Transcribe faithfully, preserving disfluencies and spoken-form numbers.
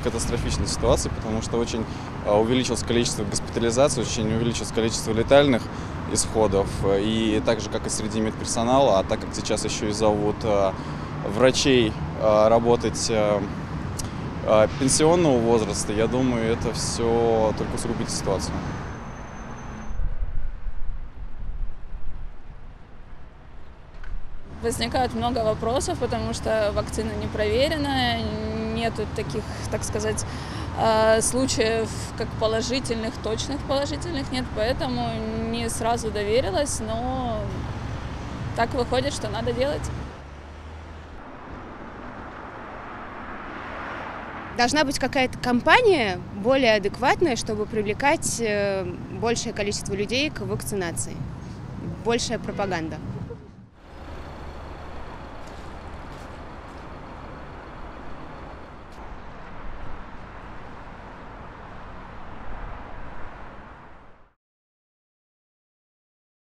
катастрофичной ситуации, потому что очень увеличилось количество госпитализаций, очень увеличилось количество летальных исходов, и так же, как и среди медперсонала, а так как сейчас еще и зовут врачей работать пенсионного возраста, я думаю, это все только усугубит ситуацию. Возникает много вопросов, потому что вакцина не проверена, нету таких, так сказать, случаев, как положительных, точных положительных нет, поэтому не сразу доверилась, но так выходит, что надо делать. Должна быть какая-то кампания более адекватная, чтобы привлекать большее количество людей к вакцинации. Большая пропаганда.